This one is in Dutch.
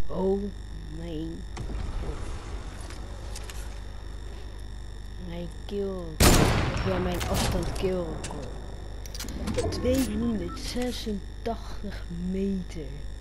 Oh mijn god. Mijn killrecord. Of ja, mijn afstand killrecord. 286 meter.